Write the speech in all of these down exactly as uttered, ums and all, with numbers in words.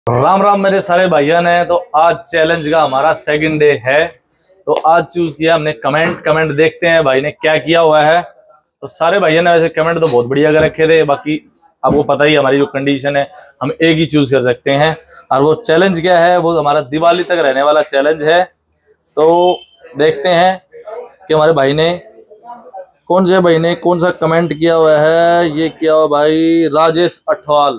राम राम मेरे सारे भाइयों ने। तो आज चैलेंज का हमारा सेकंड डे है। तो आज चूज किया हमने कमेंट कमेंट देखते हैं भाई ने क्या किया हुआ है। तो सारे भाइयों ने वैसे कमेंट तो बहुत बढ़िया कर रखे थे, बाकी आपको पता ही हमारी जो कंडीशन है हम एक ही चूज कर सकते हैं। और वो चैलेंज क्या है, वो हमारा दिवाली तक रहने वाला चैलेंज है। तो देखते हैं कि हमारे भाई ने कौन से भाई ने कौन सा कमेंट किया हुआ है। ये किया हुआ भाई राजेश अठवाल,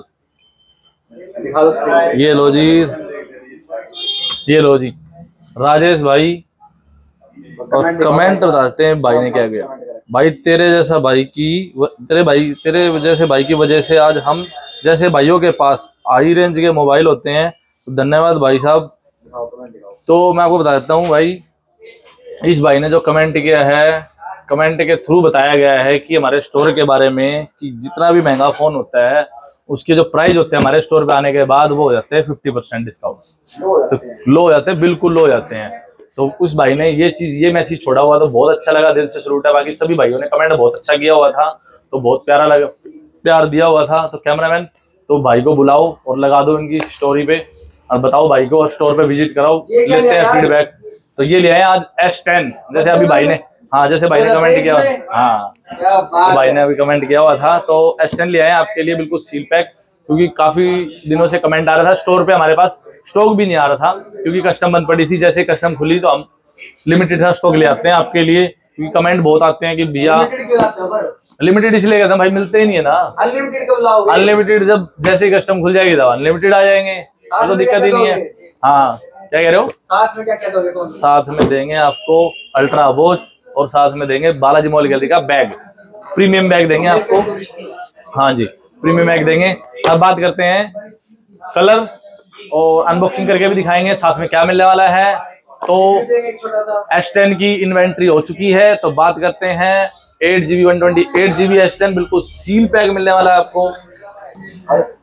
ये लो जी, ये लो जी राजेश भाई। और कमेंट बताते हैं भाई ने क्या किया। भाई तेरे जैसा भाई की तेरे भाई तेरे जैसे भाई की वजह से आज हम जैसे भाइयों के पास हाई रेंज के मोबाइल होते हैं। तो धन्यवाद भाई साहब। तो मैं आपको बता देता हूँ भाई, इस भाई ने जो कमेंट किया है, कमेंट के थ्रू बताया गया है कि हमारे स्टोर के बारे में कि जितना भी महंगा फोन होता है उसके जो प्राइस होते हैं हमारे स्टोर पे आने के बाद वो हो जाते हैं फिफ्टी परसेंट डिस्काउंट। तो लो हो जाते हैं, बिल्कुल लो हो जाते हैं। तो उस भाई ने ये चीज ये मैसेज छोड़ा हुआ तो बहुत अच्छा लगा, दिल से सलूट है। बाकी सभी भाइयों ने कमेंट बहुत अच्छा किया हुआ था, तो बहुत प्यारा लगा, प्यार दिया हुआ था। तो कैमरामैन तो भाई को बुलाओ और लगा दो इनकी स्टोरी पे और बताओ भाई को, और स्टोर पे विजिट कराओ, लेते हैं फीडबैक। तो ये ले आए आज एस टेन, जैसे अभी भाई ने हाँ जैसे भाई ने कमेंट किया, हाँ तो भाई ने अभी कमेंट किया हुआ था। तो एस टेन ले आए आपके लिए बिल्कुल सील पैक, क्योंकि काफी दिनों से कमेंट आ रहा था। स्टोर पे हमारे पास स्टॉक भी नहीं आ रहा था क्योंकि कस्टम बंद पड़ी थी। जैसे कस्टम खुली तो हम लिमिटेड सा स्टॉक ले आते हैं आपके लिए, क्योंकि कमेंट बहुत आते हैं कि भैया लिमिटेड इसलिए कहते हैं भाई, मिलते ही नहीं है ना अनलिमिटेड। अनलिमिटेड जब जैसे ही कस्टम खुल जाएगी तब अनलिमिटेड आ जाएंगे, तो दिक्कत ही नहीं है। हाँ क्या कह रहे हो? साथ में क्या क्या दोगे? साथ में देंगे आपको अल्ट्रा वॉच और साथ में देंगे बालाजी मॉल गैलरी का बैग, प्रीमियम बैग देंगे आपको। हाँ जी प्रीमियम बैग देंगे। अब बात करते हैं कलर और अनबॉक्सिंग करके भी दिखाएंगे साथ में क्या मिलने वाला है। तो एस टेन की इन्वेंट्री हो चुकी है, तो बात करते हैं eight GB one twenty eight GB S ten बिल्कुल सील पैक मिलने वाला है आपको।